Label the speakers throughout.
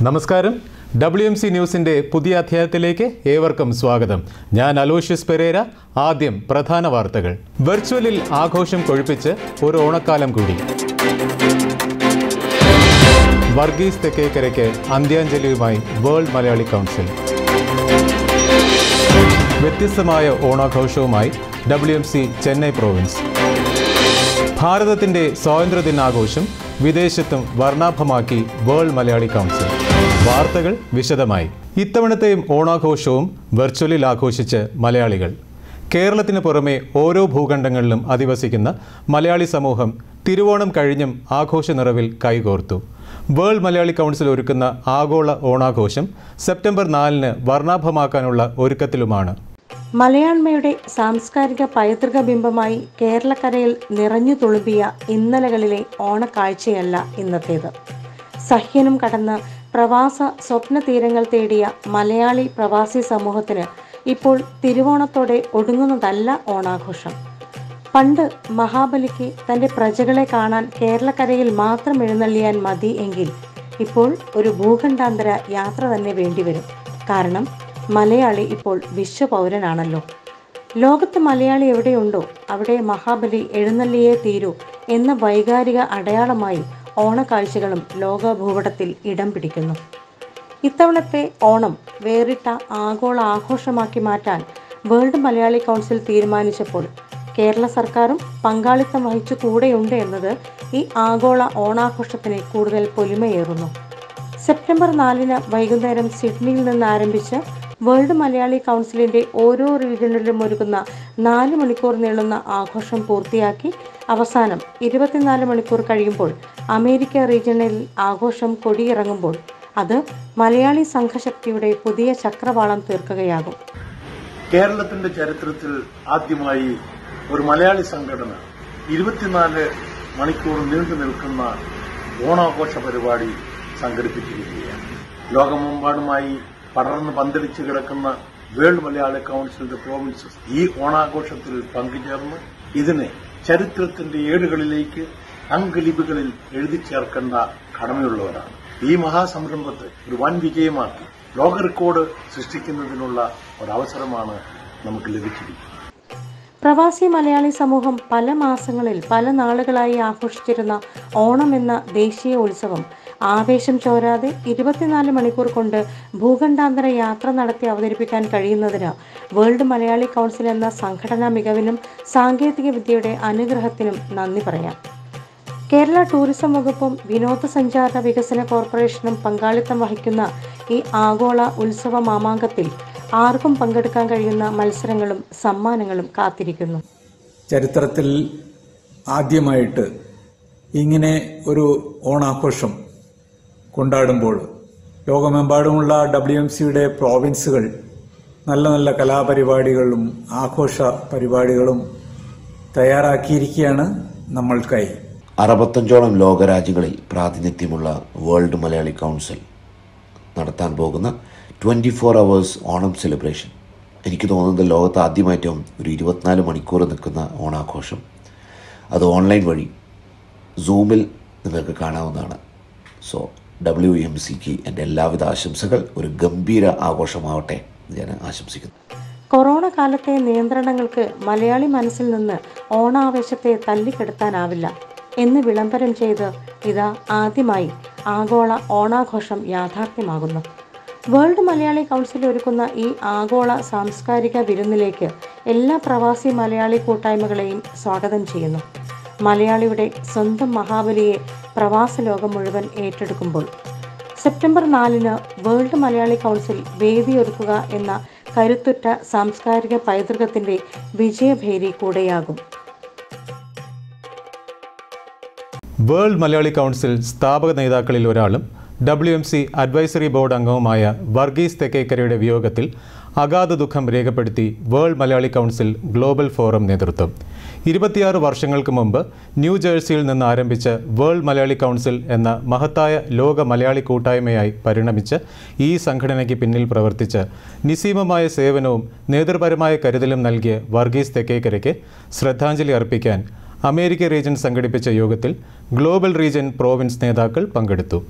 Speaker 1: നമസ്കാരം. WMC ന്യൂസിന്റെ പുതിയ അധ്യായത്തിലേക്ക് ഏവർക്കും സ്വാഗതം. ഞാൻ അലോഷ്യസ് പെരേര. ആദ്യം പ്രധാന വാർത്തകൾ. വെർച്വലിൽ ആഘോഷം കൊഴുപ്പിച്ച് ഒരു ഓണക്കാലം കൂടി. വർഗീസ് തെക്കേക്കരയ്ക്ക് അന്ത്യാഞ്ജലിയുമായി വേൾഡ് മലയാളി കൗൺസിൽ. വ്യത്യസ്തമായ ഓണാഘോഷവുമായി WMC ചെന്നൈ പ്രോവിൻസ്. ഭാരതത്തിന്റെ സ്വാതന്ത്ര്യദിനാഘോഷം വിദേശത്തും വർണ്ണാഭമാക്കി വേൾഡ് മലയാളി കൗൺസിൽ. വാർത്തകൾ വിശദമായി. ഇത്തവണത്തെയും ഓണാഘോഷവും വെർച്വലിൽ ആഘോഷിച്ച് മലയാളികൾ. കേരളത്തിന് പുറമെ ഓരോ ഭൂഖണ്ഡങ്ങളിലും അധിവസിക്കുന്ന മലയാളി സമൂഹം തിരുവോണം കഴിഞ്ഞും ആഘോഷ നിറവിൽ കൈകോർത്തു. വേൾഡ് മലയാളി കൗൺസിൽ ഒരുക്കുന്ന ആഗോള ഓണാഘോഷം സെപ്റ്റംബർ 4-ന് വർണ്ണാഭമാക്കാനുള്ള ഒരുക്കത്തിലുമാണ്.
Speaker 2: മലയാണ്മയുടെ സാംസ്കാരിക പൈതൃക ബിംബമായി കേരളക്കരയിൽ നിറഞ്ഞു തുളുമ്പിയ ഇന്നലകളിലെ ഓണക്കാഴ്ചയല്ല ഇന്നത്തേത്. സഹ്യനും കടന്ന് പ്രവാസ സ്വപ്ന തീരങ്ങൾ തേടിയ മലയാളി പ്രവാസി സമൂഹത്തിന് ഇപ്പോൾ തിരുവോണത്തോടെ ഒടുങ്ങുന്നതല്ല ഓണാഘോഷം. പണ്ട് മഹാബലിക്ക് തൻ്റെ പ്രജകളെ കാണാൻ കേരളക്കരയിൽ മാത്രം എഴുന്നള്ളിയാൻ മതി എങ്കിൽ ഇപ്പോൾ ഒരു ഭൂഖണ്ഡാന്തര യാത്ര തന്നെ വേണ്ടിവരും. കാരണം മലയാളി ഇപ്പോൾ വിശ്വപൗരനാണല്ലോ. ലോകത്ത് മലയാളി എവിടെയുണ്ടോ അവിടെ മഹാബലി എഴുന്നള്ളിയേ തീരൂ എന്ന വൈകാരിക അടയാളമായി ഓണക്കാഴ്ചകളും ലോക ഭൂപടത്തിൽ ഇടം പിടിക്കുന്നു. ഇത്തവണത്തെ ഓണം വേറിട്ട ആഗോള ആഘോഷമാക്കി മാറ്റാൻ വേൾഡ് മലയാളി കൗൺസിൽ തീരുമാനിച്ചപ്പോൾ കേരള സർക്കാരും പങ്കാളിത്തം വഹിച്ചു കൂടെയുണ്ട് എന്നത് ഈ ആഗോള ഓണാഘോഷത്തിന് കൂടുതൽ പൊലിമയേറുന്നു. സെപ്റ്റംബർ 4-ന് വൈകുന്നേരം സിഡ്നിയിൽ നിന്ന് ആരംഭിച്ച് വേൾഡ് മലയാളി കൗൺസിലിൻ്റെ ഓരോ റീജിയണിലും ഒരുക്കുന്ന 4 മണിക്കൂർ നീളുന്ന ആഘോഷം പൂർത്തിയാക്കി അവസാനം 24 മണിക്കൂർ കഴിയുമ്പോൾ അമേരിക്ക റീജിയണിൽ ആഘോഷം കൊടിയിറങ്ങുമ്പോൾ അത് മലയാളി സംഘശക്തിയുടെ പുതിയ ചക്രവാളം തീർക്കുകയാകും.
Speaker 3: കേരളത്തിന്റെ ചരിത്രത്തിൽ ആദ്യമായി ഒരു മലയാളി സംഘടന 24 മണിക്കൂർ നീണ്ടു നിൽക്കുന്ന ഓണാഘോഷ പരിപാടി സംഘടിപ്പിച്ചിരിക്കുകയാണ്. ലോകമെമ്പാടുമായി പടർന്ന് പന്തലിച്ചു കിടക്കുന്ന വേൾഡ് മലയാളി കൗൺസിലിന്റെ പ്രോവിൻസസ് ഈ ഓണാഘോഷത്തിൽ പങ്കുചേർന്ന് ഇതിനെ ചരിത്രത്തിന്റെ ഏടുകളിലേക്ക് അങ്കലിപികളിൽ എഴുതി ചേർക്കേണ്ട കടമയുള്ളവരാണ്. ഈ മഹാസംരംഭത്തെ ഒരു വൻ വിജയമാക്കി ലോക റെക്കോർഡ് സൃഷ്ടിക്കുന്നതിനുള്ള ഒരവസരമാണ് നമുക്ക് ലഭിച്ചിരിക്കുന്നത്.
Speaker 2: പ്രവാസി മലയാളി സമൂഹം പല മാസങ്ങളിൽ പല നാളുകളായി ആഘോഷിച്ചിരുന്ന ഓണം എന്ന ദേശീയ ഉത്സവം ആവേശം ചോരാതെ 24 മണിക്കൂർ കൊണ്ട് ഭൂഖണ്ഡാന്തര യാത്ര നടത്തി അവതരിപ്പിക്കാൻ കഴിയുന്നതിന് വേൾഡ് മലയാളി കൗൺസിൽ എന്ന സംഘടനാ മികവിനും സാങ്കേതിക വിദ്യയുടെ അനുഗ്രഹത്തിനും നന്ദി പറയാം. കേരള ടൂറിസം വകുപ്പും വിനോദസഞ്ചാര വികസന കോർപ്പറേഷനും പങ്കാളിത്തം വഹിക്കുന്ന ഈ ആഗോള ഉത്സവ മാമാങ്കത്തിൽ ആർക്കും പങ്കെടുക്കാൻ കഴിയുന്ന മത്സരങ്ങളും സമ്മാനങ്ങളും കാത്തിരിക്കുന്നു.
Speaker 4: ചരിത്രത്തിൽ ആദ്യമായിട്ട് ഇങ്ങനെ ഒരു ഓണാഘോഷം കൊണ്ടാടുമ്പോൾ ലോകമെമ്പാടുമുള്ള WMCയുടെ പ്രോവിൻസുകൾ നല്ല നല്ല കലാപരിപാടികളും ആഘോഷ പരിപാടികളും തയ്യാറാക്കിയിരിക്കുകയാണ് നമ്മൾക്കായി.
Speaker 5: 65ഓളം ലോകരാജ്യങ്ങളിൽ പ്രാതിനിധ്യമുള്ള വേൾഡ് മലയാളി കൗൺസിൽ നടത്താൻ പോകുന്ന 24 hours ഓണം സെലിബ്രേഷൻ. എനിക്ക് തോന്നുന്നത് ലോകത്ത് ആദ്യമായിട്ടും ഒരു 24 മണിക്കൂർ നിൽക്കുന്ന ഓണാഘോഷം. അത് ഓൺലൈൻ വഴി സൂമിൽ നിങ്ങൾക്ക് കാണാവുന്നതാണ്. സോ WMCക്ക് എൻ്റെ എല്ലാവിധ ആശംസകൾ. ഒരു ഗംഭീര ആഘോഷമാവട്ടെ ഞാൻ ആശംസിക്കുന്നു.
Speaker 2: കൊറോണ കാലത്തെ നിയന്ത്രണങ്ങൾക്ക് മലയാളി മനസ്സിൽ നിന്ന് ഓണാവേശത്തെ തല്ലിക്കെടുത്താനാവില്ല എന്ന് വിളംബരം ചെയ്ത് ഇതാ ആദ്യമായി ആഗോള ഓണാഘോഷം യാഥാർത്ഥ്യമാകുന്നു. വേൾഡ് മലയാളി കൗൺസിൽ ഒരുക്കുന്ന ഈ ആഗോള സാംസ്കാരിക വിരുന്നിലേക്ക് എല്ലാ പ്രവാസി മലയാളി കൂട്ടായ്മകളെയും സ്വാഗതം ചെയ്യുന്നു. മലയാളിയുടെ സ്വന്തം മഹാബലിയെ പ്രവാസ ലോകം മുഴുവൻ ഏറ്റെടുക്കുമ്പോൾ സെപ്റ്റംബർ 4-ന് വേൾഡ് മലയാളി കൗൺസിൽ വേദിയൊരുക്കുക എന്ന കരുത്തുറ്റ സാംസ്കാരിക പൈതൃകത്തിൻ്റെ വിജയഭേരി കൂടെയാകും.
Speaker 1: വേൾഡ് മലയാളി കൗൺസിൽ സ്ഥാപക നേതാക്കളിൽ ഒരാളും WMC അഡ്വൈസറി ബോർഡ് അംഗവുമായ വർഗീസ് തെക്കേക്കരയുടെ വിയോഗത്തിൽ അഗാധ ദുഃഖം രേഖപ്പെടുത്തി world Malayali council global forum നേതൃത്വം. 26 വർഷങ്ങൾക്ക് മുമ്പ് ന്യൂജേഴ്സിയിൽ നിന്ന് ആരംഭിച്ച വേൾഡ് മലയാളി കൗൺസിൽ എന്ന മഹത്തായ ലോക മലയാളി കൂട്ടായ്മയായി പരിണമിച്ച് ഈ സംഘടനയ്ക്ക് പിന്നിൽ പ്രവർത്തിച്ച് നിസ്സീമമായ സേവനവും നേതൃപരമായ കരുതലും നൽകിയ വർഗീസ് തെക്കേക്കരയ്ക്ക് ശ്രദ്ധാഞ്ജലി അർപ്പിക്കാൻ അമേരിക്ക റീജൻ സംഘടിപ്പിച്ച യോഗത്തിൽ ഗ്ലോബൽ റീജൻ പ്രോവിൻസ് നേതാക്കൾ പങ്കെടുത്തു.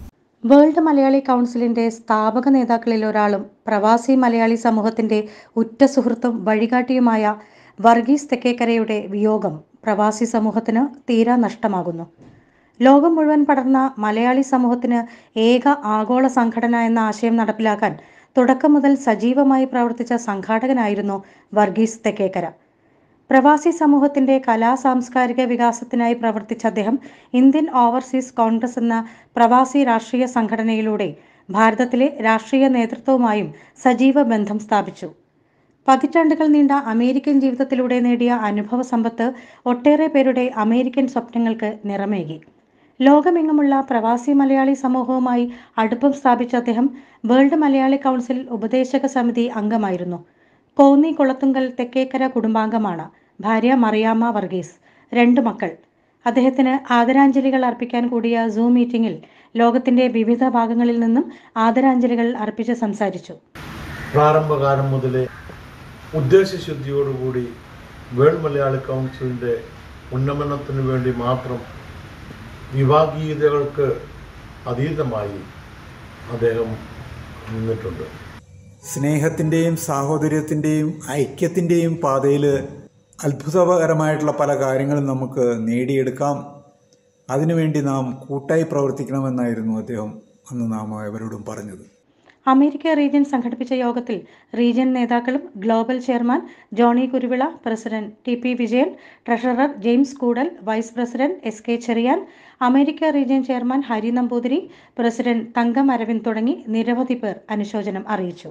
Speaker 2: വേൾഡ് മലയാളി കൗൺസിലിന്റെ സ്ഥാപക നേതാക്കളിൽ ഒരാളും പ്രവാസി മലയാളി സമൂഹത്തിന്റെ ഉറ്റ സുഹൃത്തും വഴികാട്ടിയുമായ വർഗീസ് തെക്കേക്കരയുടെ വിയോഗം പ്രവാസി സമൂഹത്തിന് തീരാ നഷ്ടമാകുന്നു. ലോകം മുഴുവൻ പടർന്ന മലയാളി സമൂഹത്തിന് ഏക ആഗോള സംഘടന എന്ന ആശയം നടപ്പിലാക്കാൻ തുടക്കം മുതൽ സജീവമായി പ്രവർത്തിച്ച സംഘാടകനായിരുന്നു വർഗീസ് തെക്കേക്കര. പ്രവാസി സമൂഹത്തിന്റെ സാംസ്കാരിക വികാസത്തിനായി പ്രവർത്തിച്ച അദ്ദേഹം ഇന്ത്യൻ ഓവർസീസ് കോൺഗ്രസ് എന്ന പ്രവാസി രാഷ്ട്രീയ സംഘടനയിലൂടെ ഭാരതത്തിലെ രാഷ്ട്രീയ നേതൃത്വവുമായും സജീവ ബന്ധം സ്ഥാപിച്ചു. പതിറ്റാണ്ടുകൾ നീണ്ട അമേരിക്കൻ ജീവിതത്തിലൂടെ നേടിയ അനുഭവ സമ്പത്ത് ഒട്ടേറെ പേരുടെ അമേരിക്കൻ സ്വപ്നങ്ങൾക്ക് നിറമേകി. ലോകമെങ്ങുമുള്ള പ്രവാസി മലയാളി സമൂഹവുമായി അടുപ്പം സ്ഥാപിച്ച അദ്ദേഹം വേൾഡ് മലയാളി കൗൺസിൽ ഉപദേശക സമിതി അംഗമായിരുന്നു. കോന്നി കുളത്തുങ്കൽ തെക്കേക്കര കുടുംബാംഗമാണ്. ഭാര്യ മറിയാമ്മ വർഗീസ്, 2 മക്കൾ. അദ്ദേഹത്തിന് ആദരാഞ്ജലികൾ അർപ്പിക്കാൻ കൂടിയ സൂം മീറ്റിംഗിൽ ലോകത്തിന്റെ വിവിധ ഭാഗങ്ങളിൽ നിന്നും ആദരാഞ്ജലികൾ അർപ്പിച്ച് സംസാരിച്ചു.
Speaker 3: പ്രാരംഭകാലം മുതലേ ഉദ്ദേശശുദ്ധിയോടുകൂടി വേൾഡ് മലയാളി കൗൺസിലിൻ്റെ ഉന്നമനത്തിനു വേണ്ടി മാത്രം വിഭാഗീയതകൾക്ക് അതീതമായി അദ്ദേഹം നിന്നിട്ടുണ്ട്.
Speaker 4: സ്നേഹത്തിൻ്റെയും സാഹോദര്യത്തിൻ്റെയും ഐക്യത്തിൻ്റെയും പാതയിൽ അത്ഭുതകരമായിട്ടുള്ള പല കാര്യങ്ങളും നമുക്ക് നേടിയെടുക്കാം. അതിനുവേണ്ടി നാം കൂട്ടായി പ്രവർത്തിക്കണമെന്നായിരുന്നു അദ്ദേഹം അന്ന് നാം അവരോടും പറഞ്ഞത്.
Speaker 2: അമേരിക്ക റീജിയൻ സംഘടിപ്പിച്ച യോഗത്തിൽ റീജിയൻ നേതാക്കളും global chairman Johnny Kuruvila, president TP Vijayan, treasurer James Koodal, vice president SK Cherian, America region chairman Hari Namboothiri, president Thankam Aravind തുടങ്ങി നിരവധി പേർ അനുശോചനം അറിയിച്ചു.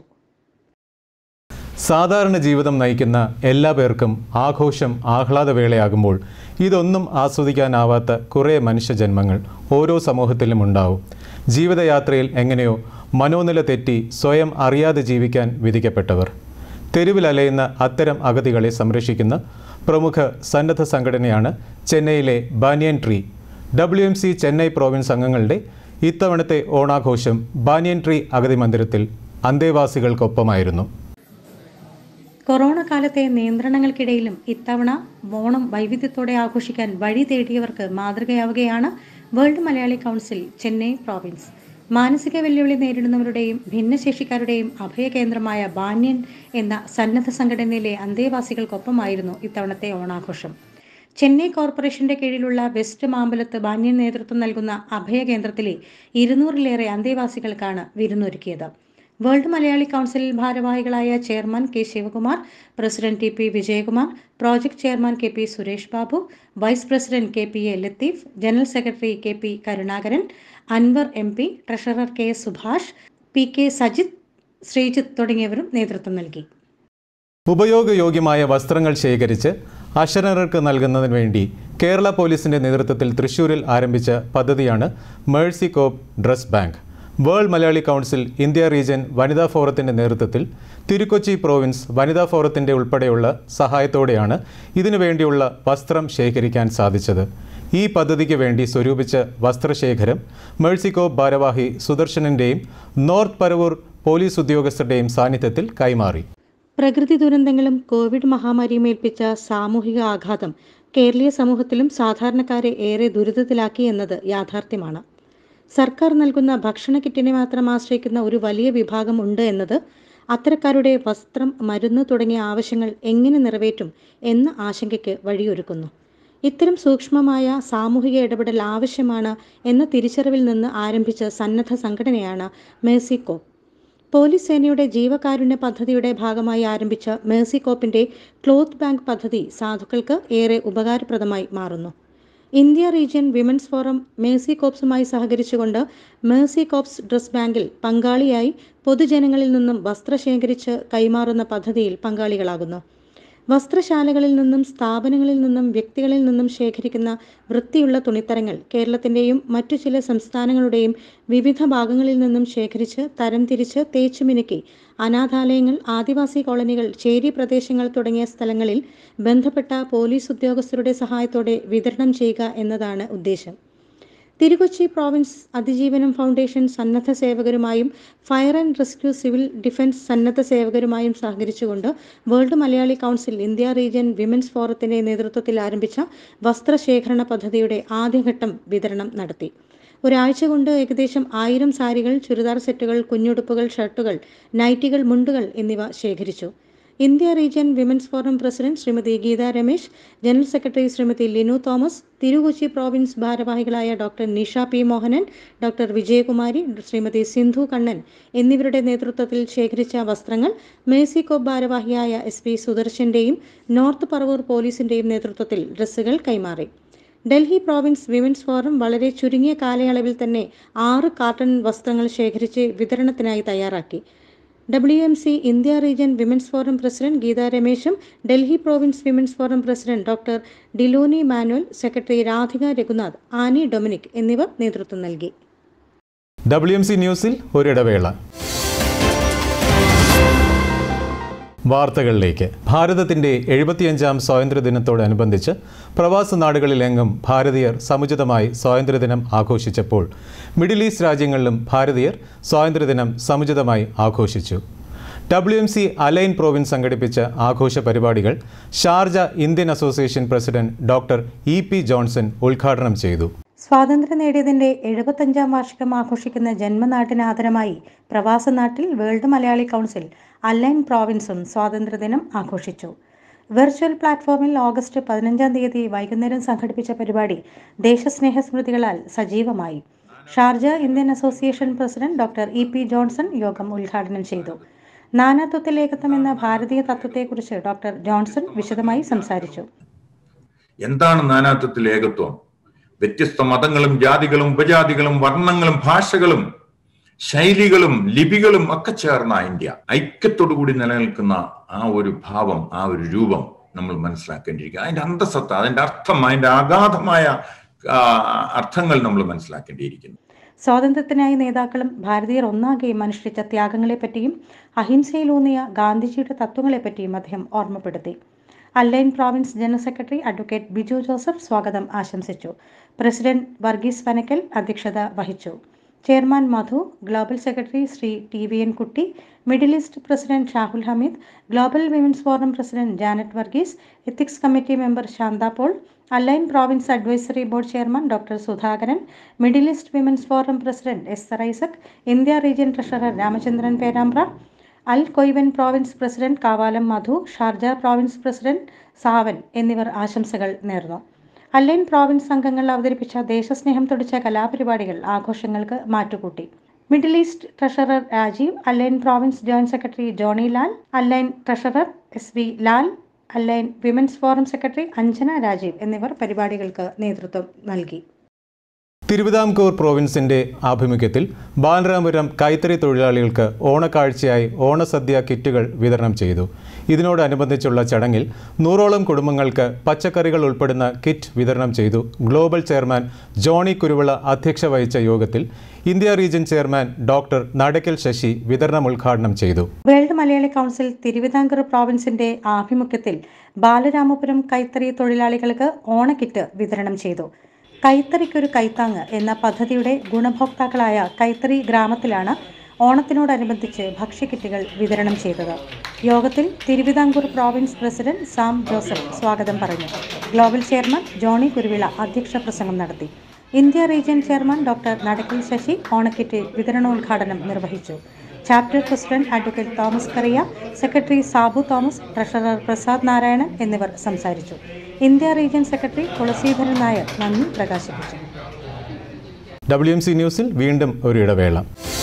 Speaker 1: സാധാരണ ജീവിതം നയിക്കുന്ന എല്ലാ പേർക്കും ആഘോഷം ആഹ്ലാദവേളയാകുമ്പോൾ ഇതൊന്നും ആസ്വദിക്കാനാവാത്ത കുറേ മനുഷ്യജന്മങ്ങൾ ഓരോ സമൂഹത്തിലും ഉണ്ടാവും. ജീവിതയാത്രയിൽ എങ്ങനെയോ മനോനില തെറ്റി സ്വയം അറിയാതെ ജീവിക്കാൻ വിധിക്കപ്പെട്ടവർ. തെരുവിലലയുന്ന അത്തരം അഗതികളെ സംരക്ഷിക്കുന്ന പ്രമുഖ സന്നദ്ധ സംഘടനയാണ് ചെന്നൈയിലെ Banyan Tree. WMC Chennai province അംഗങ്ങളുടെ ഇത്തവണത്തെ ഓണാഘോഷം ബാനിയൻ ട്രീ അഗതി മന്ദിരത്തിൽ അന്തേവാസികൾക്കൊപ്പമായിരുന്നു.
Speaker 2: കൊറോണ കാലത്തെ നിയന്ത്രണങ്ങൾക്കിടയിലും ഇത്തവണ ഓണം വൈവിധ്യത്തോടെ ആഘോഷിക്കാൻ വഴി തേടിയവർക്ക് മാതൃകയാവുകയാണ് world Malayali council Chennai province. മാനസിക വെല്ലുവിളി നേരിടുന്നവരുടെയും ഭിന്നശേഷിക്കാരുടെയും അഭയകേന്ദ്രമായ ബാനിയൻ എന്ന സന്നദ്ധ സംഘടനയിലെ അന്തേവാസികൾക്കൊപ്പമായിരുന്നു ഇത്തവണത്തെ ഓണാഘോഷം. ചെന്നൈ കോർപ്പറേഷന്റെ കീഴിലുള്ള വെസ്റ്റ് മാമ്പലത്ത് ബാനിയൻ നേതൃത്വം നൽകുന്ന അഭയകേന്ദ്രത്തിലെ 200-ലേറെ അന്തേവാസികൾക്കാണ് വിരുന്നൊരുക്കിയത്. വേൾഡ് മലയാളി കൗൺസിൽ ഭാരവാഹികളായ chairman K Sivakumar, president TP Vijayakumar, project chairman KP Suresh Babu, vice president KPA Latheef, general secretary KP Karunakaran, Anwar MP, treasurer KS Subhash, PK Sajith, Sreejith തുടങ്ങിയവരും നേതൃത്വം നൽകി.
Speaker 1: ഉപയോഗയോഗ്യമായ വസ്ത്രങ്ങൾ ശേഖരിച്ച് അശരണർക്ക് നൽകുന്നതിന് വേണ്ടി കേരള പോലീസിന്റെ നേതൃത്വത്തിൽ തൃശ്ശൂരിൽ ആരംഭിച്ച പദ്ധതിയാണ് Mercy Cop dress bank. World Malayali council India region വനിതാ ഫോറത്തിൻ്റെ നേതൃത്വത്തിൽ തിരുക്കൊച്ചി പ്രോവിൻസ് വനിതാ ഫോറത്തിൻ്റെ ഉൾപ്പെടെയുള്ള സഹായത്തോടെയാണ് ഇതിനുവേണ്ടിയുള്ള വസ്ത്രം ശേഖരിക്കാൻ സാധിച്ചത്. ഈ പദ്ധതിക്ക് വേണ്ടി സ്വരൂപിച്ച വസ്ത്രശേഖരം മേഴ്സി കോപ്പ് ഭാരവാഹി സുദർശനൻ്റെയും നോർത്ത് പരവൂർ പോലീസ് ഉദ്യോഗസ്ഥരുടെയും സാന്നിധ്യത്തിൽ കൈമാറി.
Speaker 2: പ്രകൃതി ദുരന്തങ്ങളും കോവിഡ് മഹാമാരിയും ഏൽപ്പിച്ച സാമൂഹിക ആഘാതം കേരളീയ സമൂഹത്തിലും സാധാരണക്കാരെ ഏറെ ദുരിതത്തിലാക്കി എന്നത് യാഥാർത്ഥ്യമാണ്. സർക്കാർ നൽകുന്ന ഭക്ഷണ കിറ്റിനെ മാത്രം ആശ്രയിക്കുന്ന ഒരു വലിയ വിഭാഗം ഉണ്ട് എന്നത് അത്തരക്കാരുടെ വസ്ത്രം, മരുന്ന് തുടങ്ങിയ ആവശ്യങ്ങൾ എങ്ങനെ നിറവേറ്റും എന്ന ആശങ്കയ്ക്ക് വഴിയൊരുക്കുന്നു. ഇത്തരം സൂക്ഷ്മമായ സാമൂഹിക ഇടപെടൽ ആവശ്യമാണ് എന്ന തിരിച്ചറിവിൽ നിന്ന് ആരംഭിച്ച സന്നദ്ധ സംഘടനയാണ് മേഴ്സി കോപ്പ്. പോലീസ് സേനയുടെ ജീവകാരുണ്യ പദ്ധതിയുടെ ഭാഗമായി ആരംഭിച്ച മേഴ്സി കോപ്പിന്റെ ക്ലോത്ത് ബാങ്ക് പദ്ധതി സാധുക്കൾക്ക് ഏറെ ഉപകാരപ്രദമായി മാറുന്നു. India region women's forum Mercy കോപ്സുമായി സഹകരിച്ചുകൊണ്ട് മേഴ്സി കോപ്സ് ഡ്രസ് ബാങ്കിൽ പങ്കാളിയായി പൊതുജനങ്ങളിൽ നിന്നും വസ്ത്രം ശേഖരിച്ച് കൈമാറുന്ന പദ്ധതിയിൽ പങ്കാളികളാകുന്നു. വസ്ത്രശാലകളിൽ നിന്നും സ്ഥാപനങ്ങളിൽ നിന്നും വ്യക്തികളിൽ നിന്നും ശേഖരിക്കുന്ന വൃത്തിയുള്ള തുണിത്തരങ്ങൾ കേരളത്തിൻ്റെയും മറ്റു ചില സംസ്ഥാനങ്ങളുടെയും വിവിധ ഭാഗങ്ങളിൽ നിന്നും ശേഖരിച്ച് തരംതിരിച്ച് തേച്ചുമിനുക്കി അനാഥാലയങ്ങൾ, ആദിവാസി കോളനികൾ, ചേരി പ്രദേശങ്ങൾ തുടങ്ങിയ സ്ഥലങ്ങളിൽ ബന്ധപ്പെട്ട പോലീസ് ഉദ്യോഗസ്ഥരുടെ സഹായത്തോടെ വിതരണം ചെയ്യുക എന്നതാണ് ഉദ്ദേശം. തിരുക്കൊച്ചി പ്രോവിൻസ് അതിജീവനം ഫൗണ്ടേഷൻ സന്നദ്ധ സേവകരുമായും fire and rescue civil defence സന്നദ്ധ സേവകരുമായും സഹകരിച്ചുകൊണ്ട് world Malayali council India region women's ഫോറത്തിന്റെ നേതൃത്വത്തിൽ ആരംഭിച്ച വസ്ത്രശേഖരണ പദ്ധതിയുടെ ആദ്യഘട്ടം വിതരണം നടത്തി. ഒരാഴ്ച കൊണ്ട് ഏകദേശം 1000 സാരികൾ, ചുരിദാർ സെറ്റുകൾ, കുഞ്ഞുടുപ്പുകൾ, ഷർട്ടുകൾ, നൈറ്റികൾ, മുണ്ടുകൾ എന്നിവ ശേഖരിച്ചു. India region women's forum president Shrimati Geetha Ramesh, general secretary Shrimati Linu Thomas, Thirukochi province ഭാരവാഹികളായ doctor Nisha P Mohanan, doctor Vijayakumari, Shrimati Sindhu Kannan എന്നിവരുടെ നേതൃത്വത്തിൽ ശേഖരിച്ച വസ്ത്രങ്ങൾ മേഴ്സി കോപ്പ് ഭാരവാഹിയായ SP സുദർശന്റെയും നോർത്ത് പറവൂർ പോലീസിന്റെയും നേതൃത്വത്തിൽ ഡ്രസ്സുകൾ കൈമാറി. ഡൽഹി പ്രോവിൻസ് വിമൻസ് ഫോറം വളരെ ചുരുങ്ങിയ കാലയളവിൽ തന്നെ 6 കാർട്ടൺ വസ്ത്രങ്ങൾ ശേഖരിച്ച് വിതരണത്തിനായി തയ്യാറാക്കി. WMC India region women's forum president Geetha രമേശും Delhi province women's forum president doctor Diloni Manuel, secretary Radhika Raghunath, Annie Dominic എന്നിവർ നേതൃത്വം നൽകി.
Speaker 1: WMC ന്യൂസിൽ ഒരിടവേള. വാർത്തകളിലേക്ക്. ഭാരതത്തിൻ്റെ 75ാം സ്വാതന്ത്ര്യദിനത്തോടനുബന്ധിച്ച് പ്രവാസ നാടുകളിലെങ്ങും ഭാരതീയർ സമുചിതമായി സ്വാതന്ത്ര്യദിനം ആഘോഷിച്ചപ്പോൾ മിഡിൽ ഈസ്റ്റ് രാജ്യങ്ങളിലും ഭാരതീയർ സ്വാതന്ത്ര്യദിനം സമുചിതമായി ആഘോഷിച്ചു. WMC അലൈൻ പ്രോവിൻസ് സംഘടിപ്പിച്ച ആഘോഷ പരിപാടികൾ Sharjah Indian association president doctor EP Johnson ഉദ്ഘാടനം ചെയ്തു.
Speaker 2: സ്വാതന്ത്ര്യം നേടിയതിന്റെ 75ാം വാർഷികം ആഘോഷിക്കുന്ന ജന്മനാട്ടിന് ആദരമായി പ്രവാസ നാട്ടിൽ വേൾഡ് മലയാളി കൗൺസിൽ അലൈൻ പ്രോവിൻസും സ്വാതന്ത്ര്യദിനം ആഘോഷിച്ചു. വെർച്വൽ പ്ലാറ്റ്ഫോമിൽ ഓഗസ്റ്റ് 15-ാം തീയതി വൈകുന്നേരം സംഘടിപ്പിച്ച പരിപാടി ദേശസ്നേഹ സ്മൃതികളാൽ സജീവമായി. Sharjah Indian association president doctor EP Johnson യോഗം ഉദ്ഘാടനം ചെയ്തു. നാനാത്വത്തിൽ ഏകത്വം എന്ന ഭാരതീയ തത്വത്തെക്കുറിച്ച് ഡോക്ടർ ജോൺസൺ വിശദമായി സംസാരിച്ചു.
Speaker 6: എന്താണ് നാനാത്വത്തിൽ ഏകത്വം? വ്യത്യസ്ത മതങ്ങളും ജാതികളും ഉപജാതികളും വർണ്ണങ്ങളും ഭാഷകളും ശൈലികളും ലിപികളും ഒക്കെ ചേർന്ന ഇന്ത്യ, ഐക്യത്തോടുകൂടി നിലനിൽക്കുന്ന ആ ഒരു ഭാവം, ആ ഒരു രൂപം നമ്മൾ മനസ്സിലാക്കേണ്ടിയിരിക്കുക. അതിന്റെ അന്തസത്ത, അതിന്റെ അർത്ഥം, അതിന്റെ അഗാധമായ അർത്ഥങ്ങൾ നമ്മൾ മനസ്സിലാക്കേണ്ടിയിരിക്കുന്നു.
Speaker 2: സ്വാതന്ത്ര്യത്തിനായി നേതാക്കളും ഭാരതീയർ ഒന്നാകെയും അനുഷ്ഠിച്ച ത്യാഗങ്ങളെപ്പറ്റിയും അഹിംസയിലൂന്നിയ ഗാന്ധിജിയുടെ തത്വങ്ങളെപ്പറ്റിയും അദ്ദേഹം ഓർമ്മപ്പെടുത്തി. Al Ain province general secretary advocate Biju Joseph സ്വാഗതം ആശംസിച്ചു. പ്രസിഡന്റ് വർഗീസ് വനക്കൽ അധ്യക്ഷത വഹിച്ചു. Chairman Madhu, global secretary Shri TVN Kutty, middle east president Shahul Hameed, global women's forum president Janet Varghese, ethics committee member Shantha Paul, Al Ain province advisory board chairman doctor Sudhakaran, middle east women's forum president Esther Isaac, India region treasurer Ramachandran Perambra, Al Quwain province president Kavalam Madhu, Sharjah province president Sawan എന്നിവർ ആശംസകൾ നേർന്നു. Align province അംഗങ്ങൾ അവതരിപ്പിച്ച ദേശസ്നേഹം തുടിച്ച കലാപരിപാടികൾ ആഘോഷങ്ങൾക്ക് മാറ്റുകൂട്ടി. Middle east treasurer Rajeev, Al Ain province joint secretary Johnny Lal, Al Ain treasurer SV Lal, Al Ain women's forum secretary Anjana Rajeev എന്നിവർ പരിപാടികൾക്ക് നേതൃത്വം നൽകി.
Speaker 1: തിരുവിതാംകൂർ പ്രോവിൻസിന്റെ ആഭിമുഖ്യത്തിൽ ബാലരാമപുരം കൈത്തറി തൊഴിലാളികൾക്ക് ഓണക്കാഴ്ചയായി ഓണസദ്യ കിറ്റുകൾ വിതരണം ചെയ്തു. ഇതിനോടനുബന്ധിച്ചുള്ള ചടങ്ങിൽ 100ഓളം കുടുംബങ്ങൾക്ക് പച്ചക്കറികൾ ഉൾപ്പെടുന്ന കിറ്റ് വിതരണം ചെയ്തു. ഗ്ലോബൽ ചെയർമാൻ ജോണി കുരുവിള അധ്യക്ഷത വഹിച്ച യോഗത്തിൽ India region chairman doctor Nadakkal Sasi വിതരണം ഉദ്ഘാടനം ചെയ്തു.
Speaker 2: വേൾഡ് മലയാളി കൗൺസിൽ തിരുവിതാംകൂർ പ്രോവിൻസിന്റെ ആഭിമുഖ്യത്തിൽ ബാലരാമപുരം കൈത്തറി തൊഴിലാളികൾക്ക് ഓണക്കിറ്റ് വിതരണം ചെയ്തു. കൈത്തറിക്കൊരു കൈത്താങ്ങ് എന്ന പദ്ധതിയുടെ ഗുണഭോക്താക്കളായ കൈത്തറി ഗ്രാമത്തിലാണ് ഓണത്തിനോടനുബന്ധിച്ച് ഭക്ഷ്യക്കിറ്റുകൾ വിതരണം ചെയ്തത്. യോഗത്തിൽ Travancore province president Sam Joseph സ്വാഗതം പറഞ്ഞു. ഗ്ലോബൽ ചെയർമാൻ ജോണി കുരുവിള അധ്യക്ഷ പ്രസംഗം നടത്തി. India region chairman doctor Nadakkal Sasi ഓണക്കിറ്റ് വിതരണോദ്ഘാടനം നിർവഹിച്ചു. Chapter president advocate Thomas Kariya, secretary Sabu Thomas, treasurer Prasad Narayanan എന്നിവർ സംസാരിച്ചു. India region secretary Thulaseedharan Nair നന്ദി പ്രകാശിപ്പിച്ചു.
Speaker 1: WMC ന്യൂസിൽ വീണ്ടും ഒരു ഇടവേള.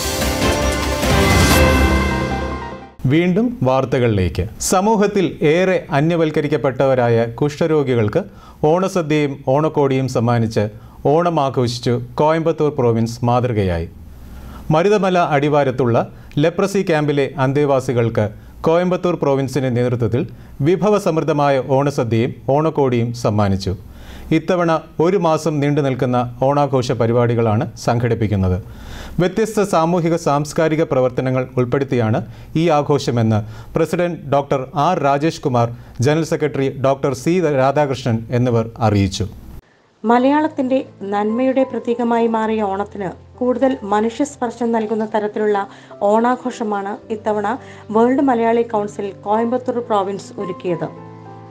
Speaker 1: വീണ്ടും വാർത്തകളിലേക്ക്. സമൂഹത്തിൽ ഏറെ അന്യവൽക്കരിക്കപ്പെട്ടവരായ കുഷ്ഠരോഗികൾക്ക് ഓണസദ്യയും ഓണക്കോടിയും സമ്മാനിച്ച് ഓണം ആഘോഷിച്ചു കോയമ്പത്തൂർ പ്രോവിൻസ് മാതൃകയായി. മരുതമല അടിവാരത്തുള്ള ലെപ്രസി ക്യാമ്പിലെ അന്തേവാസികൾക്ക് കോയമ്പത്തൂർ പ്രോവിൻസിൻ്റെ നേതൃത്വത്തിൽ വിഭവസമൃദ്ധമായ ഓണസദ്യയും ഓണക്കോടിയും സമ്മാനിച്ചു. ഇത്തവണ 1 മാസം നീണ്ടു നിൽക്കുന്ന ഓണാഘോഷ പരിപാടികളാണ് സംഘടിപ്പിക്കുന്നത്. വ്യത്യസ്ത സാമൂഹിക സാംസ്കാരിക പ്രവർത്തനങ്ങൾ ഉൾപ്പെടുത്തിയാണ് ഈ ആഘോഷമെന്ന് president doctor R Rajesh Kumar, general secretary doctor C Radhakrishnan എന്നിവർ അറിയിച്ചു.
Speaker 2: മലയാളത്തിന്റെ നന്മയുടെ പ്രതീകമായി മാറിയ ഓണത്തിന് കൂടുതൽ മനുഷ്യസ്പർശം നൽകുന്ന തരത്തിലുള്ള ഓണാഘോഷമാണ് ഇത്തവണ world Malayali council Coimbatore province ഒരുക്കിയത്.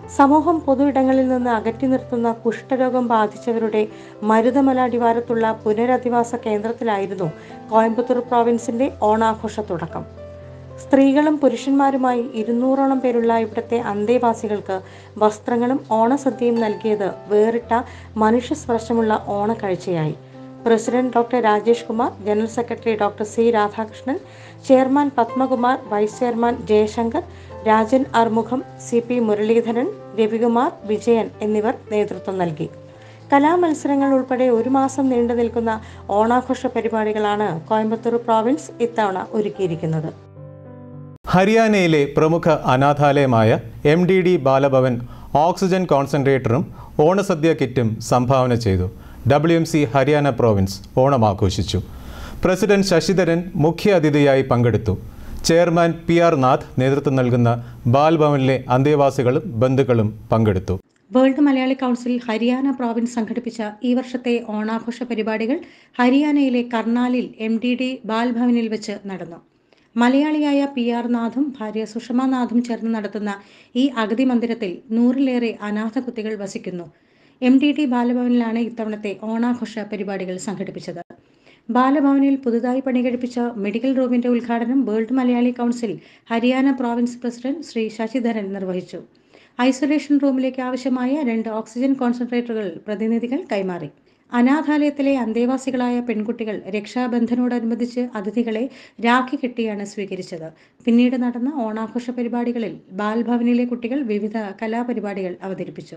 Speaker 2: സമൂഹം പൊതു ഇടങ്ങളിൽ നിന്ന് അകറ്റി നിർത്തുന്ന കുഷ്ഠരോഗം ബാധിച്ചവരുടെ മരുതമല പുനരധിവാസ കേന്ദ്രത്തിലായിരുന്നു കോയമ്പത്തൂർ പ്രോവിൻസിന്റെ ഓണാഘോഷ തുടക്കം. സ്ത്രീകളും പുരുഷന്മാരുമായി 200ഓളം പേരുള്ള ഇവിടുത്തെ അന്തേവാസികൾക്ക് വസ്ത്രങ്ങളും ഓണസദ്യയും നൽകിയത് വേറിട്ട മനുഷ്യസ്പർശമുള്ള ഓണക്കാഴ്ചയായി. President doctor Rajesh Kumar, general secretary doctor C Radhakrishnan, chairman Padmakumar, vice chairman Jayashankar, Rajan Arumugham, CP Muraleedharan, Ravikumar, Vijayan എന്നിവർ നേതൃത്വം നൽകി. കലാമത്സരങ്ങൾ ഉൾപ്പെടെ 1 മാസം നീണ്ടു നിൽക്കുന്ന ഓണാഘോഷ പരിപാടികളാണ് കോയമ്പത്തൂർ പ്രോവിൻസ് ഇത്തവണ ഒരുക്കിയിരിക്കുന്നത്.
Speaker 1: ഹരിയാനയിലെ പ്രമുഖ അനാഥാലയമായ MDD ബാലഭവൻ ഓക്സിജൻ കോൺസെൻട്രേറ്ററും ഓണസദ്യ കിറ്റും സംഭാവന ചെയ്തു. WMC ഹരിയാന പ്രോവിൻസ് ഓണം ആഘോഷിച്ചു. പ്രസിഡന്റ് ശശിധരൻ മുഖ്യ അതിഥിയായി പങ്കെടുത്തു. ചെയർമാൻ PR നാഥ് നേതൃത്വം നൽകുന്ന ബാൽഭവനിലെ അന്തേവാസികളും ബന്ധുക്കളും പങ്കെടുത്തു.
Speaker 2: World Malayali council Haryana province സംഘടിപ്പിച്ച ഈ വർഷത്തെ ഓണാഘോഷ പരിപാടികൾ ഹരിയാനയിലെ കർണാലിൽ MDD ബാൽഭവനിൽ വെച്ച് നടന്നു. മലയാളിയായ PR നാഥും ഭാര്യ സുഷമ നാഥും ചേർന്ന് നടത്തുന്ന ഈ അഗതി മന്ദിരത്തിൽ 100ലേറെ അനാഥ കുട്ടികൾ വസിക്കുന്നു. MDD ബാലഭവനിലാണ് ഇത്തവണത്തെ ഓണാഘോഷ പരിപാടികൾ സംഘടിപ്പിച്ചത്. ബാലഭവനിൽ പുതുതായി പണികഴിപ്പിച്ച മെഡിക്കൽ റൂമിന്റെ ഉദ്ഘാടനം world Malayali council Haryana province president Shri Sasidharan നിർവഹിച്ചു. ഐസൊലേഷൻ റൂമിലേക്ക് ആവശ്യമായ 2 ഓക്സിജൻ കോൺസെൻട്രേറ്ററുകൾ പ്രതിനിധികൾ കൈമാറി. അനാഥാലയത്തിലെ അന്തേവാസികളായ പെൺകുട്ടികൾ രക്ഷാബന്ധനോടനുബന്ധിച്ച് അതിഥികളെ രാഖി കെട്ടിയാണ് സ്വീകരിച്ചത്. പിന്നീട് നടന്ന ഓണാഘോഷ പരിപാടികളിൽ ബാൽഭവനിലെ കുട്ടികൾ വിവിധ കലാപരിപാടികൾ അവതരിപ്പിച്ചു.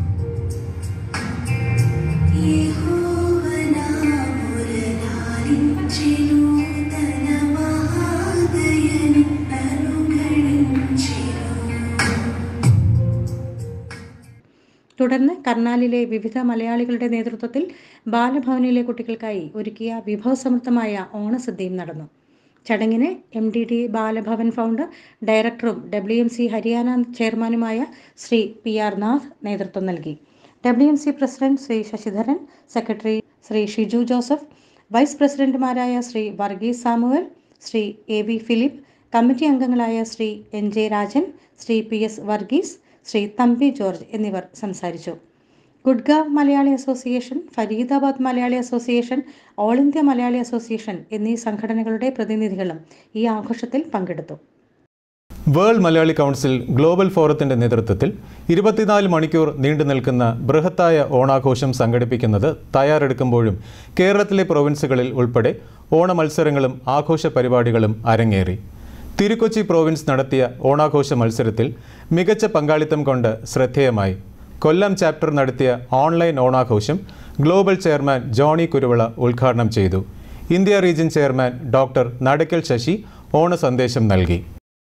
Speaker 2: തുടർന്ന് കർണാലിലെ വിവിധ മലയാളികളുടെ നേതൃത്വത്തിൽ ബാലഭവനിലെ കുട്ടികൾക്കായി ഒരുക്കിയ വിഭവസമൃദ്ധമായ ഓണസദ്യയും നടന്നു. ചടങ്ങിന് MDD ബാലഭവൻ ഫൗണ്ടർ, ഡയറക്ടറും WMC ഹരിയാന ചെയർമാനുമായ ശ്രീ PR നാഥ് നേതൃത്വം നൽകി. WMC president Shri Sasidharan, secretary Shri Shiju Joseph, vice പ്രസിഡന്റുമാരായ Shri Varghese Samuel, Shri AV Philip, committee അംഗങ്ങളായ Shri NJ Rajan, Shri PS Varghese, Shri Thampi George എന്നിവർ സംസാരിച്ചു. Gurgaon Malayali association, Faridabad Malayali association, all India Malayali association എന്നീ സംഘടനകളുടെ പ്രതിനിധികളും ഈ ആഘോഷത്തിൽ പങ്കെടുത്തു.
Speaker 1: വേൾഡ് മലയാളി കൗൺസിൽ ഗ്ലോബൽ ഫോറത്തിന്റെ നേതൃത്വത്തിൽ 24 മണിക്കൂർ നീണ്ടു നിൽക്കുന്ന ബൃഹത്തായ ഓണാഘോഷം സംഘടിപ്പിക്കുന്നത് തയ്യാറെടുക്കുമ്പോഴും കേരളത്തിലെ പ്രൊവിൻസുകളിൽ ഉൾപ്പെടെ ഓണമത്സരങ്ങളും ആഘോഷ പരിപാടികളും അരങ്ങേറി. തിരുക്കൊച്ചി പ്രോവിൻസ് നടത്തിയ ഓണാഘോഷ മത്സരത്തിൽ മികച്ച പങ്കാളിത്തം കൊണ്ട് ശ്രദ്ധേയമായി. കൊല്ലം ചാപ്റ്റർ നടത്തിയ ഓൺലൈൻ ഓണാഘോഷം ഗ്ലോബൽ ചെയർമാൻ ജോണി കുരുവിള ഉദ്ഘാടനം ചെയ്തു. India region chairman doctor Nadakkal Sasi ഓണ സന്ദേശം നൽകി.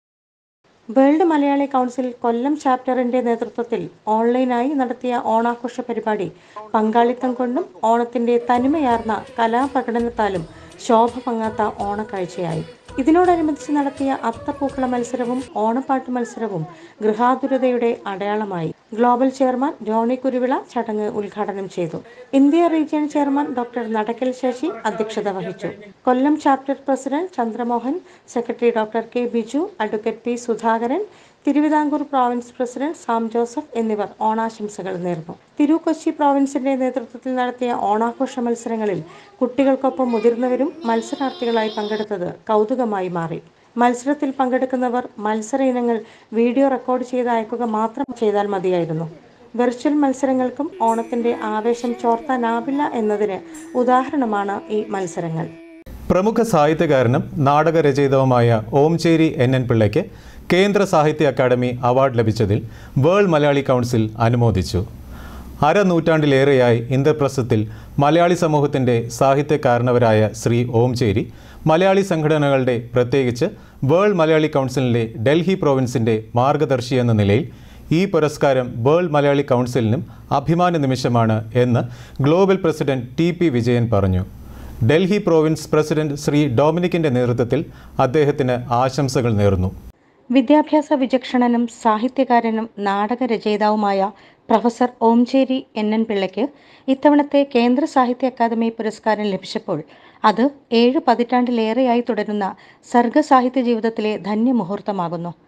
Speaker 2: വേൾഡ് മലയാളി കൗൺസിൽ കൊല്ലം ചാപ്റ്ററിന്റെ നേതൃത്വത്തിൽ ഓൺലൈനായി നടത്തിയ ഓണാഘോഷ പരിപാടി പങ്കാളിത്തം കൊണ്ടും ഓണത്തിന്റെ തനിമയാർന്ന കലാപ്രകടനത്താലും ശോഭ പങ്ങാത്ത ഓണക്കാഴ്ചയായി. ഇതിനോടനുബന്ധിച്ച് നടത്തിയ അത്തപ്പൂക്കള മത്സരവും ഓണപ്പാട്ട് മത്സരവും ഗൃഹാതുരതയുടെ അടയാളമായി. ഗ്ലോബൽ ചെയർമാൻ ജോണി കുരുവിള ചടങ്ങ് ഉദ്ഘാടനം ചെയ്തു. India region chairman doctor Nadakkal Sasi അധ്യക്ഷത വഹിച്ചു. Kollam chapter president Chandramohan, secretary doctor K Biju, advocate P Sudhakaran, Thiruvithamkoor province president Sam Joseph എന്നിവർ ഓണാശംസകൾ നേർന്നു. തിരുക്കൊച്ചി പ്രോവിൻസിന്റെ നേതൃത്വത്തിൽ നടത്തിയ ഓണാഘോഷ മത്സരങ്ങളിൽ കുട്ടികൾക്കൊപ്പം മുതിർന്നവരും മത്സരാർത്ഥികളായി പങ്കെടുത്തത് കൗതുകമായി മാറി. മത്സരത്തിൽ പങ്കെടുക്കുന്നവർ മത്സര ഇനങ്ങൾ വീഡിയോ റെക്കോർഡ് ചെയ്ത് അയക്കുക മാത്രം ചെയ്താൽ മതിയായിരുന്നു. വെർച്വൽ മത്സരങ്ങൾക്കും ഓണത്തിന്റെ ആവേശം ചോർത്താനാവില്ല എന്നതിന് ഉദാഹരണമാണ് ഈ മത്സരങ്ങൾ.
Speaker 1: പ്രമുഖ സാഹിത്യകാരനും നാടകരചയിതാവുമായ ഓംചേരി NN പിള്ളയ്ക്ക് കേന്ദ്ര സാഹിത്യ അക്കാദമി അവാർഡ് ലഭിച്ചതിൽ വേൾഡ് മലയാളി കൗൺസിൽ അനുമോദിച്ചു. അരനൂറ്റാണ്ടിലേറെയായി ഇന്ദ്രപ്രസ്ഥത്തിൽ മലയാളി സമൂഹത്തിൻ്റെ സാഹിത്യകാരനവരായ ശ്രീ ഓംചേരി മലയാളി സംഘടനകളുടെ, പ്രത്യേകിച്ച് വേൾഡ് മലയാളി കൗൺസിലിൻ്റെ ഡൽഹി പ്രോവിൻസിൻ്റെ മാർഗദർശി എന്ന നിലയിൽ ഈ പുരസ്കാരം വേൾഡ് മലയാളി കൗൺസിലിനും അഭിമാന നിമിഷമാണ് എന്ന് ഗ്ലോബൽ പ്രസിഡന്റ് TP വിജയൻ പറഞ്ഞു. ഡൽഹി പ്രോവിൻസ് പ്രസിഡന്റ് ശ്രീ ഡൊമിനിക്കിൻ്റെ നേതൃത്വത്തിൽ അദ്ദേഹത്തിന് ആശംസകൾ നേർന്നു.
Speaker 2: വിദ്യാഭ്യാസ വിചക്ഷണനും സാഹിത്യകാരനും നാടകരചയിതാവുമായ പ്രൊഫസർ ഓംചേരി NN പിള്ളയ്ക്ക് ഇത്തവണത്തെ കേന്ദ്ര സാഹിത്യ അക്കാദമി പുരസ്കാരം ലഭിച്ചപ്പോൾ അത് 7 പതിറ്റാണ്ടിലേറെയായി തുടരുന്ന സർഗസാഹിത്യ ജീവിതത്തിലെ ധന്യമുഹൂർത്തമാകുന്നു.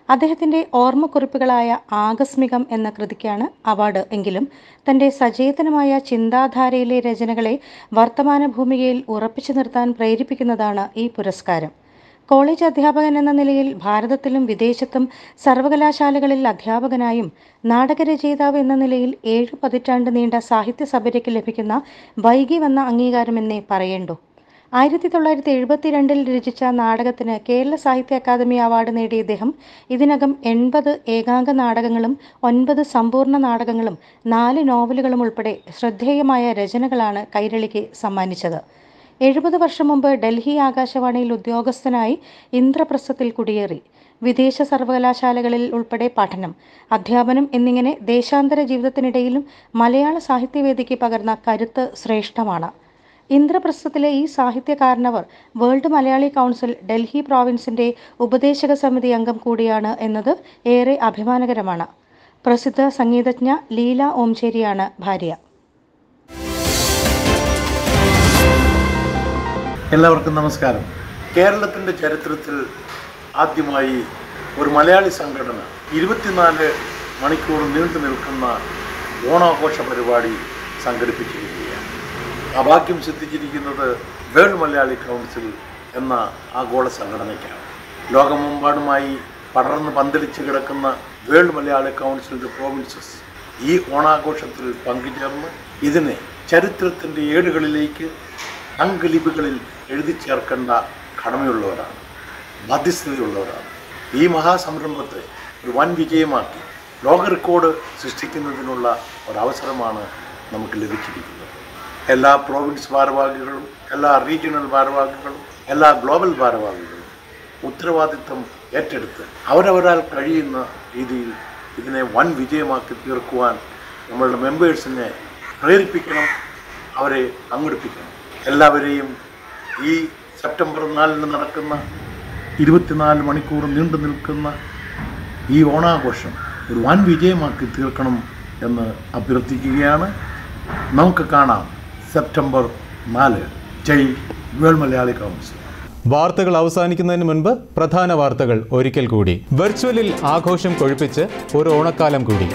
Speaker 2: അദ്ദേഹത്തിൻ്റെ ഓർമ്മക്കുറിപ്പുകളായ ആകസ്മികം എന്ന കൃതിക്കാണ് അവാർഡ് എങ്കിലും തൻ്റെ സചേതനമായ ചിന്താധാരയിലെ രചനകളെ വർത്തമാന ഭൂമികയിൽ ഉറപ്പിച്ചു നിർത്താൻ പ്രേരിപ്പിക്കുന്നതാണ് ഈ പുരസ്കാരം. കോളേജ് അധ്യാപകൻ എന്ന നിലയിൽ ഭാരതത്തിലും വിദേശത്തും സർവകലാശാലകളിൽ അധ്യാപകനായും നാടകരചയിതാവ് എന്ന നിലയിൽ 7 പതിറ്റാണ്ട് നീണ്ട സാഹിത്യ സഭയ്ക്ക് ലഭിക്കുന്ന വൈകി വന്ന അംഗീകാരമെന്നേ പറയേണ്ടൂ. 1972 രചിച്ച നാടകത്തിന് കേരള സാഹിത്യ അക്കാദമി അവാർഡ് നേടിയ ഇദ്ദേഹം ഇതിനകം 80 ഏകാംഗ നാടകങ്ങളും 9 സമ്പൂർണ്ണ നാടകങ്ങളും 4 നോവലുകളും ഉൾപ്പെടെ ശ്രദ്ധേയമായ രചനകളാണ് കൈരളിക്ക് സമ്മാനിച്ചത്. 70 വർഷം മുമ്പ് ഡൽഹി ആകാശവാണിയിൽ ഉദ്യോഗസ്ഥനായി ഇന്ദ്രപ്രസ്ഥത്തിൽ കുടിയേറി. വിദേശ സർവകലാശാലകളിൽ ഉൾപ്പെടെ പഠനം, അധ്യാപനം എന്നിങ്ങനെ ദേശാന്തര ജീവിതത്തിനിടയിലും മലയാള സാഹിത്യവേദിക്ക് പകർന്ന കരുത്ത് ശ്രേഷ്ഠമാണ്. ഇന്ദ്രപ്രസ്ഥത്തിലെ ഈ സാഹിത്യകാരനവർ വേൾഡ് മലയാളി കൗൺസിൽ ഡൽഹി പ്രോവിൻസിൻ്റെ ഉപദേശക സമിതി അംഗം കൂടിയാണ് എന്നത് ഏറെ അഭിമാനകരമാണ്. പ്രസിദ്ധ സംഗീതജ്ഞ ലീല ഓംചേരിയാണ് ഭാര്യ.
Speaker 3: എല്ലാവർക്കും നമസ്കാരം. കേരളത്തിൻ്റെ ചരിത്രത്തിൽ ആദ്യമായി ഒരു മലയാളി സംഘടന 24 മണിക്കൂർ നീണ്ടു നിൽക്കുന്ന ഓണാഘോഷ പരിപാടി സംഘടിപ്പിച്ചിരിക്കുകയാണ്. ആ ഭാഗ്യം സിദ്ധിച്ചിരിക്കുന്നത് വേൾഡ് മലയാളി കൗൺസിൽ എന്ന ആഗോള സംഘടനയ്ക്കാണ്. ലോകമെമ്പാടുമായി പടർന്ന് പന്തലിച്ച് കിടക്കുന്ന വേൾഡ് മലയാളി കൗൺസിലിൻ്റെ പ്രോവിൻസസ് ഈ ഓണാഘോഷത്തിൽ പങ്കുചേർന്ന് ഇതിനെ ചരിത്രത്തിൻ്റെ ഏടുകളിലേക്ക് അങ്കലിപികളിൽ എഴുതി ചേർക്കേണ്ട കടമയുള്ളവരാണ്, ബാധ്യസ്ഥതയുള്ളവരാണ്. ഈ മഹാസംരംഭത്തെ ഒരു വൻ വിജയമാക്കി ലോക റെക്കോർഡ് സൃഷ്ടിക്കുന്നതിനുള്ള ഒരവസരമാണ് നമുക്ക് ലഭിച്ചിരിക്കുന്നത്. എല്ലാ പ്രോവിൻസ് ഭാരവാഹികളും, എല്ലാ റീജിയണൽ ഭാരവാഹികളും, എല്ലാ ഗ്ലോബൽ ഭാരവാഹികളും ഉത്തരവാദിത്വം ഏറ്റെടുത്ത് അവരവരാൽ കഴിയുന്ന രീതിയിൽ ഇതിനെ വൻ വിജയമാക്കി തീർക്കുവാൻ നമ്മളുടെ മെമ്പേഴ്സിനെ പ്രേരിപ്പിക്കണം, അവരെ പങ്കെടുപ്പിക്കണം. എല്ലാവരെയും ഈ സെപ്റ്റംബർ 4 നടക്കുന്ന 24 മണിക്കൂർ നീണ്ടു നിൽക്കുന്ന ഈ ഓണാഘോഷം ഒരു വൻ വിജയമാക്കി തീർക്കണം എന്ന് അഭ്യർത്ഥിക്കുകയാണ്. നമുക്ക് കാണാം സെപ്റ്റംബർ 4. ജയ് വേൾഡ് മലയാളി കൗൺസിൽ.
Speaker 1: വാർത്തകൾ അവസാനിക്കുന്നതിന് മുൻപ് പ്രധാന വാർത്തകൾ ഒരിക്കൽ കൂടി. വെർച്വലിൽ ആഘോഷം കൊഴുപ്പിച്ച് ഒരു ഓണക്കാലം കൂടി.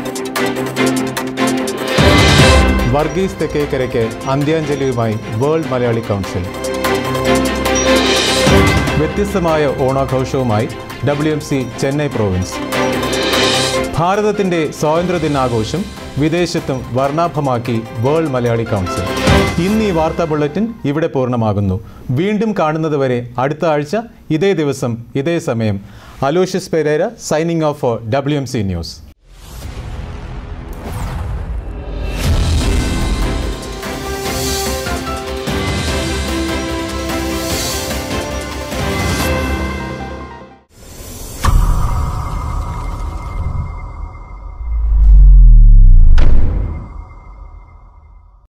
Speaker 1: വർഗീസ് തെക്കേക്കരയ്ക്ക് അന്ത്യാഞ്ജലിയുമായി വേൾഡ് മലയാളി കൗൺസിൽ. വ്യത്യസ്തമായ ഓണാഘോഷവുമായി WMC ചെന്നൈ പ്രോവിൻസ്. ഭാരതത്തിൻ്റെ സ്വാതന്ത്ര്യദിനാഘോഷം വിദേശത്തും വർണ്ണാഭമാക്കി വേൾഡ് മലയാളി കൗൺസിൽ. ഇന്ന് ഈ വാർത്താ ബുള്ളറ്റിൻ ഇവിടെ പൂർണ്ണമാകുന്നു. വീണ്ടും കാണുന്നതുവരെ അടുത്ത ആഴ്ച ഇതേ ദിവസം ഇതേ സമയം. Aloysius Pereira signing off for WMC news.